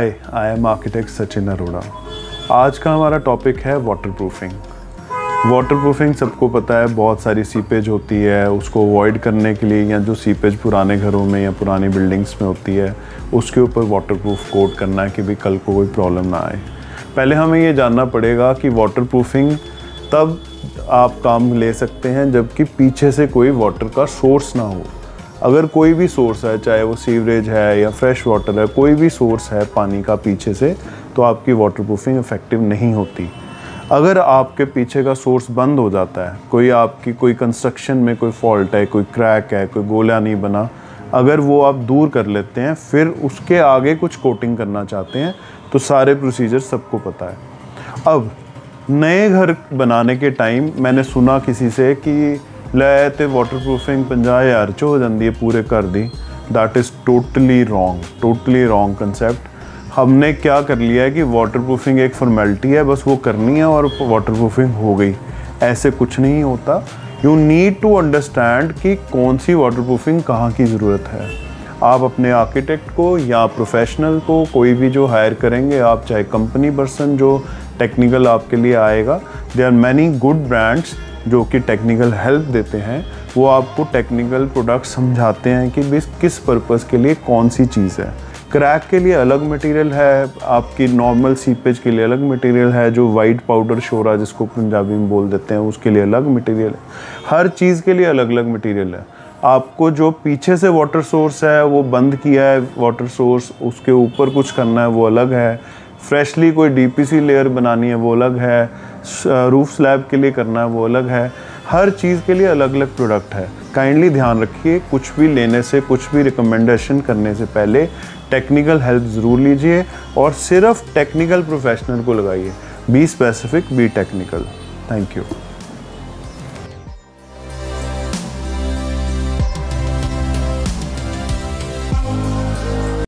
Hi, I am architect Sachin Arora. आज का हमारा टॉपिक है वाटरप्रूफिंग। वाटरप्रूफिंग सबको पता है, बहुत सारी सीपेज होती है, उसको अवॉइड करने के लिए या जो सीपेज पुराने घरों में या पुरानी बिल्डिंग्स में होती है उसके ऊपर वाटरप्रूफ कोट करना है कि भी कल को कोई प्रॉब्लम ना आए। पहले हमें ये जानना पड़ेगा कि वाटरप्रूफिंग तब आप काम ले सकते हैं जबकि पीछे से कोई वाटर का सोर्स ना हो। अगर कोई भी सोर्स है, चाहे वो सीवरेज है या फ्रेश वाटर है, कोई भी सोर्स है पानी का पीछे से, तो आपकी वाटरप्रूफिंग इफ़ेक्टिव नहीं होती। अगर आपके पीछे का सोर्स बंद हो जाता है, कोई कंस्ट्रक्शन में कोई फॉल्ट है, कोई क्रैक है, कोई गोला नहीं बना, अगर वो आप दूर कर लेते हैं फिर उसके आगे कुछ कोटिंग करना चाहते हैं तो सारे प्रोसीजर सबको पता है। अब नए घर बनाने के टाइम मैंने सुना किसी से कि ले ते वाटरप्रूफिंग 50,000 च हो जाती है पूरे घर दी। That is totally wrong concept. हमने क्या कर लिया है कि वाटरप्रूफिंग एक फॉर्मेलिटी है, बस वो करनी है और वाटरप्रूफिंग हो गई। ऐसे कुछ नहीं होता। यू नीड टू अंडरस्टैंड कि कौन सी वाटरप्रूफिंग कहाँ की ज़रूरत है। आप अपने आर्किटेक्ट को या प्रोफेशनल को, कोई भी जो हायर करेंगे आप, चाहे कंपनी पर्सन जो टेक्निकल आपके लिए आएगा, there are many good brands जो कि टेक्निकल हेल्प देते हैं। वो आपको टेक्निकल प्रोडक्ट समझाते हैं कि भी किस पर्पज़ के लिए कौन सी चीज़ है। क्रैक के लिए अलग मटेरियल है, आपकी नॉर्मल सीपेज के लिए अलग मटेरियल है, जो वाइट पाउडर शोरा जिसको पंजाबी में बोल देते हैं उसके लिए अलग मटेरियल है। हर चीज़ के लिए अलग अलग मटेरियल है। आपको जो पीछे से वाटर सोर्स है वो बंद किया है वाटर सोर्स, उसके ऊपर कुछ करना है वो अलग है। फ्रेशली कोई डीपीसी लेयर बनानी है वो अलग है। रूफ स्लैब के लिए करना है वो अलग है। हर चीज़ के लिए अलग अलग प्रोडक्ट है। काइंडली ध्यान रखिए, कुछ भी लेने से, कुछ भी रिकमेंडेशन करने से पहले टेक्निकल हेल्प ज़रूर लीजिए और सिर्फ टेक्निकल प्रोफेशनल को लगाइए। Be specific, be technical. Thank you.